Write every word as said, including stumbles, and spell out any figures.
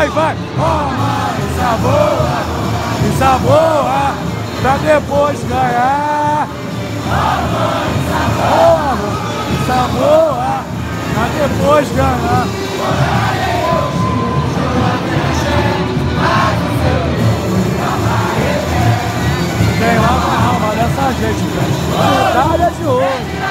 vai, vai. Toma essa boa, essa boa, pra depois ganhar. Toma essa boa, pra depois ganhar. Tem lá uma alma dessa gente, velho. Medalha de ouro.